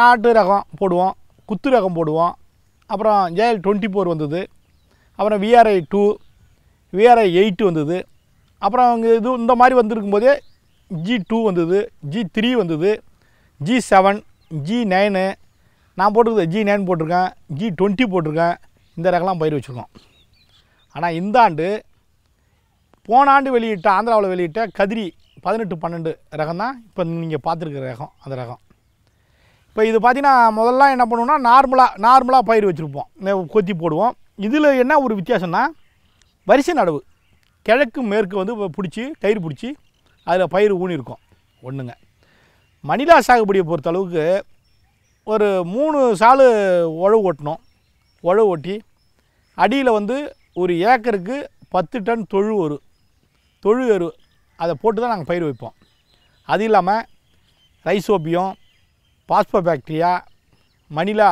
நாட்டு ரகம் போடுவோம், குத்து ரகம் போடுவோம். அப்புறம் JL24 வந்தது. அப்புறம் VRI 2, VRI 8 வந்தது. அப்புறம் இது இந்த மாதிரி வந்திருக்கும்போதே G2 வந்தது, G3 வந்தது, G7, G9, நான் போட்டிருக்கேன் G9 போட்டிருக்கேன், G20 போட்டிருக்கேன். இந்த ரகம்லாம் பயிர் வச்சுருக்கோம். ஆனால் இந்த ஆண்டு போன ஆண்டு வெளியிட்ட ஆந்திராவில் வெளியிட்ட கதிரி 18-12 ரகம் தான் இப்போ நீங்கள் பார்த்துருக்குற ரகம். அந்த ரகம் இப்போ இது பார்த்திங்கன்னா முதல்லாம் என்ன பண்ணுவோம்னா நார்மலாக பயிர் வச்சுருப்போம், கொத்தி போடுவோம். இதில் என்ன ஒரு வித்தியாசம்னா வரிசை நடவு, கிழக்கு மேற்கு வந்து பிடிச்சி கயிறு பிடிச்சி அதில் பயிர் ஊனியிருக்கும் ஒன்றுங்க. மணிலா சாகுபடியை பொறுத்த அளவுக்கு ஒரு 3 சாலு உழவு ஓட்டணும். உழவு ஓட்டி அடியில் வந்து ஒரு ஏக்கருக்கு 10 டன் தொழு எரு அதை போட்டு தான் நாங்கள் பயிர் வைப்போம். அது இல்லாமல் ரைசோபியம், பாஸ்போபாக்டீரியா, மணிலா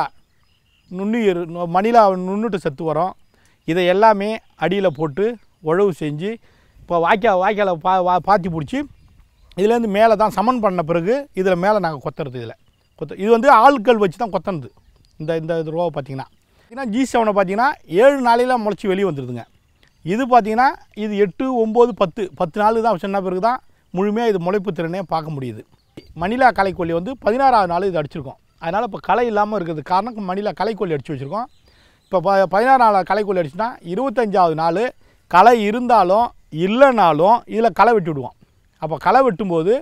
நுண்ணுட்டு சத்து வரும். இதை எல்லாமே அடியில் போட்டு உழவு செஞ்சு இப்போ வாய்க்காலை பாத்தி பிடிச்சி இதுலேருந்து மேலே தான் சமன் பண்ண பிறகு இதில் மேலே நாங்கள் கொத்துறது. இது வந்து ஆட்கள் வச்சு தான் கொத்தனது. இந்த ரோவை பார்த்திங்கன்னா G7 பார்த்திங்கன்னா 7 நாளையில் முளைச்சி வெளியே வந்துடுதுங்க. இது பார்த்திங்கன்னா இது 8, 9, 10 நாள் தான் சொன்ன பிறகு தான் முழுமையாக இது முளைப்பு திறனே பார்க்க முடியுது. மணிலா களைக்கொல்லி வந்து 16ஆவது நாள் இது அடிச்சிருக்கோம். அதனால் இப்போ களை இல்லாமல் இருக்கிறது காரணம் மணிலா களைக்கொல்லி அடித்து வச்சுருக்கோம். இப்போ 16 நாள் களைக்கொல்லி அடிச்சுன்னா 25ஆவது நாள் களை இருந்தாலும் இல்லைனாலும் இதில் களை வெட்டி விடுவோம். அப்போ களை வெட்டும்போது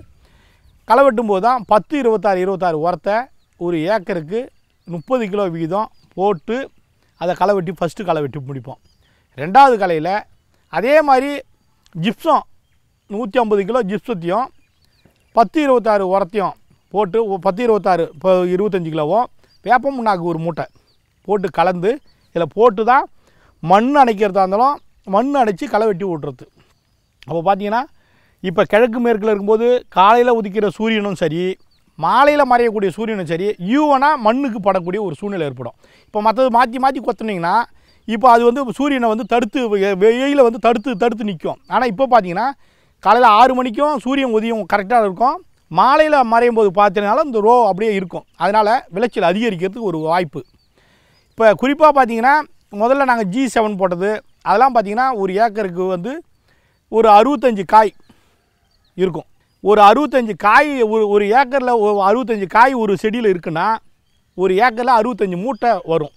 தான் 10, 26 உரத்தை ஒரு ஏக்கருக்கு 30 கிலோ வீதம் போட்டு அதை களை வெட்டி ஃபஸ்ட்டு களை வெட்டி முடிப்போம். 2வது களையில் அதே மாதிரி ஜிப்சம் 150 கிலோ ஜிப்சத்தையும் 10, 26 உரத்தையும் போட்டு 10, 26 இப்போ 25 கிலோவும் வேப்பம் புண்ணாக்கு ஒரு மூட்டை போட்டு கலந்து இதில் போட்டு தான் மண் அணைக்கிறதா இருந்தாலும் மண் அணைச்சி களை வெட்டி விட்றது. அப்போ பார்த்திங்கன்னா இப்போ கிழக்கு மேற்கில் இருக்கும்போது காலையில் உதிக்கிற சூரியனும் சரி, மாலையில் மறையக்கூடிய சூரியனும் சரி, ஈவனாக மண்ணுக்கு படக்கூடிய ஒரு சூழ்நிலை ஏற்படும். இப்போ மற்றது மாற்றி கொத்துனீங்கன்னா இப்போ அது வந்து சூரியனை வந்து தடுத்து வெயிலை வந்து தடுத்து நிற்கும். ஆனால் இப்போ பார்த்திங்கன்னா காலையில் 6 மணிக்கும் சூரியன் உதயம் கரெக்டாக இருக்கும், மாலையில் மறையும் போது பார்த்தீங்கனாலும் இந்த ரோ அப்படியே இருக்கும். அதனால் விளைச்சல் அதிகரிக்கிறதுக்கு ஒரு வாய்ப்பு. இப்போ குறிப்பாக பார்த்திங்கன்னா முதல்ல நாங்கள் G7 போட்டது அதெல்லாம் பார்த்திங்கன்னா ஒரு ஏக்கருக்கு வந்து ஒரு 65 காய் இருக்கும். ஒரு 65 காய் ஒரு ஏக்கரில் 65 காய் ஒரு செடியில் இருக்குன்னா ஒரு ஏக்கரில் 65 மூட்டை வரும்.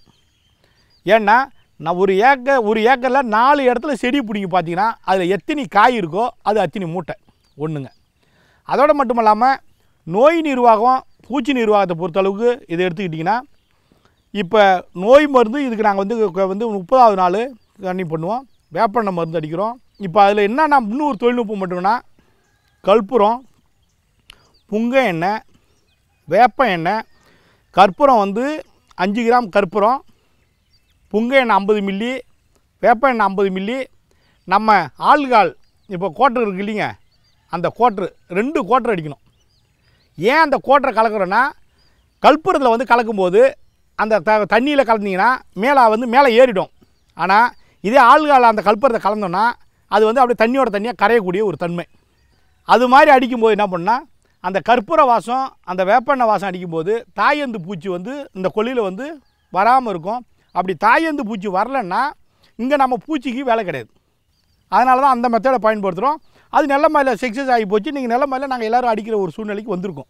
ஏன்னா நான் ஒரு ஏக்கரில் 4 இடத்துல செடி பிடிங்கி பார்த்தீங்கன்னா அதில் எத்தனை காய் இருக்கோ அது அத்தனை மூட்டை ஒன்றுங்க. அதோடு மட்டும் இல்லாமல் நோய் நிர்வாகம், பூச்சி நிர்வாகத்தை பொறுத்தளவுக்கு இதை எடுத்துக்கிட்டிங்கன்னா இப்போ நோய் மருந்து இதுக்கு நாங்கள் வந்து 30ஆவது நாள் கண்ணி பண்ணுவோம், வேப்பெண்ணெய் மருந்து அடிக்கிறோம். இப்போ அதில் என்னென்னா இன்னொரு தொழில்நுட்பம் மட்டும்னா கற்பூரம், புங்க எண்ணெய், வேப்ப எண்ணெய், கற்பூரம் வந்து 5 கிராம் கற்பூரம், புங்க எண்ணெய் 50 மில்லி, வேப்ப எண்ணெய் 50 மில்லி, நம்ம ஆல்கால் இப்போ கோட்டர் இருக்கு இல்லைங்க, அந்த கோட்ரு 2 கோட்டர் அடிக்கணும். ஏன் அந்த கோட்டரை கலக்கிறோன்னா கற்பூரத்தில் வந்து கலக்கும்போது அந்த தண்ணியில் கலந்தீங்கன்னா மேலே ஏறிடும். ஆனால் இதே ஆல்கால் அந்த கற்பூரத்தை கலந்தோன்னா அது வந்து அப்படியே தண்ணியாக கரையக்கூடிய ஒரு தன்மை. அது மாதிரி அடிக்கும்போது என்ன பண்ணால் அந்த கற்பூர வாசம் அந்த வேப்பெண்ணெய் வாசம் அடிக்கும்போது தாயந்து பூச்சி வந்து இந்த கொல்லியில் வந்து வராமல் இருக்கும். அப்படி தாயந்து பூச்சி வரலன்னா இங்கே நம்ம பூச்சிக்கு வேலை கிடையாது. அதனால தான் அந்த மெத்தடை பயன்படுத்துகிறோம். அது நல்ல மாதிரில சக்ஸஸ் ஆகி போச்சு. நீங்கள் நல்ல மாதிரில நாங்கள் எல்லோரும் அடிக்கிற ஒரு சூழ்நிலைக்கு வந்திருக்கோம்.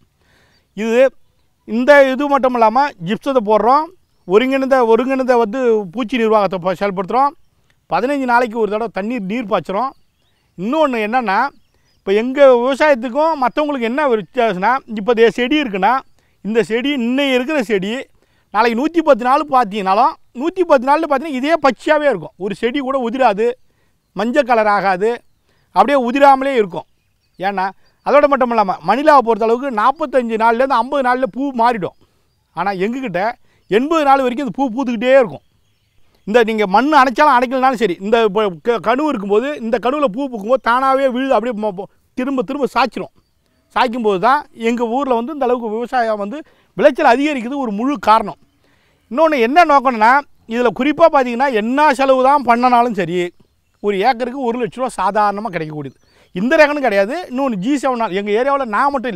இது மட்டும் இல்லாமல் ஜிப்சத்தை போடுறோம், ஒருங்கிணைந்த வந்து பூச்சி நிர்வாகத்தை செயல்படுத்துகிறோம். 15 நாளைக்கு ஒரு தடவை நீர் பாய்ச்சுறோம். இன்னொன்று என்னென்னா இப்போ எங்கள் விவசாயத்துக்கும் மற்றவங்களுக்கு என்ன வித்தியாசம்னா இப்போ செடி இருக்குன்னா இந்த செடி இன்னைக்கு இருக்கிற செடி நாளைக்கு 110 நாள் பார்த்தீங்கன்னாலும் 110 நாளில் பார்த்தீங்கன்னா இதே பச்சையாகவே இருக்கும். ஒரு செடி கூட உதிராது, மஞ்சள் கலர் ஆகாது, அப்படியே உதிராமலே இருக்கும். ஏன்னா அதோடு மட்டும் இல்லாமல் மணிலாவை பொறுத்தளவுக்கு 45 நாள்லேருந்து 50 நாளில் பூ மாறிடும். ஆனால் எங்ககிட்ட 80 நாள் வரைக்கும் இந்த பூ பூத்துக்கிட்டே இருக்கும். இந்த நீங்கள் மண் அணைச்சாலும் அணைக்கலனாலும் சரி, இந்த கனவு இருக்கும்போது இந்த கனவில் பூ பூக்கும்போது தானாகவே விழுது, அப்படியே திரும்ப சாய்க்கும்போது தான் எங்கள் ஊரில் வந்து இந்த அளவுக்கு விவசாயம் வந்து விளைச்சல் அதிகரிக்கிறது ஒரு முழு காரணம். இன்னொன்று என்ன நோக்கணும்னா இதில் குறிப்பாக பார்த்தீங்கன்னா என்ன செலவு தான் பண்ணனாலும் சரி ஒரு ஏக்கருக்கு 1 லட்ச ரூபா சாதாரணமாக கிடைக்கக்கூடியது. இந்த ரகம்னு கிடையாது. இன்னொன்று G7 எங்கள் ஏரியாவில் நான் மட்டும் இல்லை,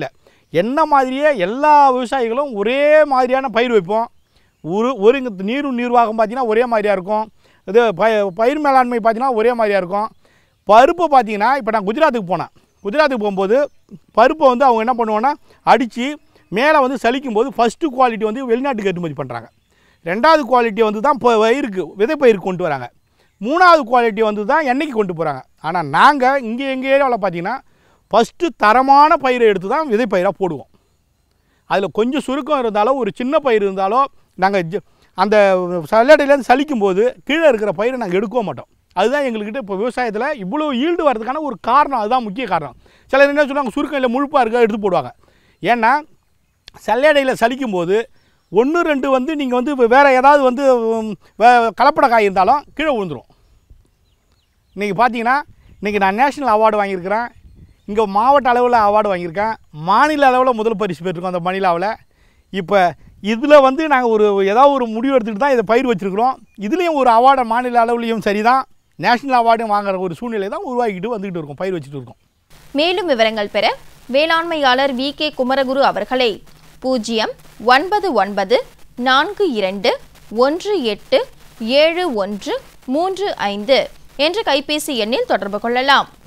என்ன மாதிரியே எல்லா விவசாயிகளும் ஒரே மாதிரியான பயிர் வைப்போம். ஒரு நீர் நிர்வாகம் பார்த்திங்கன்னா ஒரே மாதிரியாக இருக்கும். இது பயிர் மேலாண்மை பார்த்திங்கன்னா ஒரே மாதிரியாக இருக்கும். பருப்பை பார்த்திங்கன்னா இப்போ நான் குஜராத்துக்கு போனேன். குஜராத்துக்கு போகும்போது பருப்பை வந்து அவங்க என்ன பண்ணுவாங்கன்னா அடித்து மேலே வந்து சலிக்கும்போது ஃபஸ்ட்டு குவாலிட்டி வந்து வெளிநாட்டுக்கு ஏற்றுமதி பண்ணுறாங்க. 2வது குவாலிட்டி வந்து தான் பயிருக்கு விதைப்பயிருக்கு கொண்டு வராங்க. 3வது குவாலிட்டி வந்து தான் எண்ணெய்க்கு கொண்டு போகிறாங்க. ஆனால் நாங்கள் இங்கே எங்கள் ஏரியாவில் பார்த்திங்கன்னா ஃபஸ்ட்டு தரமான பயிரை எடுத்து தான் விதைப்பயிராக போடுவோம். அதில் கொஞ்சம் சுருக்கம் இருந்தாலோ ஒரு சின்ன பயிர் இருந்தாலோ நாங்கள் அந்த சல்லடையிலேருந்து சலிக்கும்போது கீழே இருக்கிற பயிரை நாங்கள் எடுக்கவும் மாட்டோம். அதுதான் எங்கள்கிட்ட இப்போ விவசாயத்தில் இவ்வளோ ஈல்டு வர்றதுக்கான ஒரு காரணம். அதுதான் முக்கிய காரணம். சிலர் என்ன சொல்லுவாங்க, சுருக்கம் இல்லை முழுப்பாக இருக்க எடுத்து போடுவாங்க. ஏன்னா சல்லடையில் சலிக்கும்போது 1-2 வந்து நீங்கள் வந்து வேறு ஏதாவது வந்து கலப்பட காய் இருந்தாலும் கீழே விழுந்துடும். இன்றைக்கி பார்த்தீங்கன்னா இன்றைக்கி நான் நேஷ்னல் அவார்டு வாங்கியிருக்கிறேன். இங்கே மாவட்ட அளவில் அவார்டு வாங்கியிருக்கேன். மாநில அளவில் முதல் பரிசு பெற்றிருக்கோம் அந்த மணிலாவில். இப்போ இதில் வந்து நாங்கள் ஏதாவது ஒரு முடிவு எடுத்துகிட்டு தான் இதை பயிர் வச்சுருக்கிறோம். இதுலேயும் ஒரு அவார்டை மாநில அளவுலேயும் சரி தான், நேஷ்னல் அவார்டும் வாங்குற ஒரு சூழ்நிலை தான் உருவாக்கிட்டு வந்துக்கிட்டு இருக்கோம், பயிர் வச்சுட்டு இருக்கோம். மேலும் விவரங்கள் பெற வேளாண்மையாளர் வி.கே. குமரகுரு அவர்களை 09942187135 என்ற கைபேசி எண்ணில் தொடர்பு கொள்ளலாம்.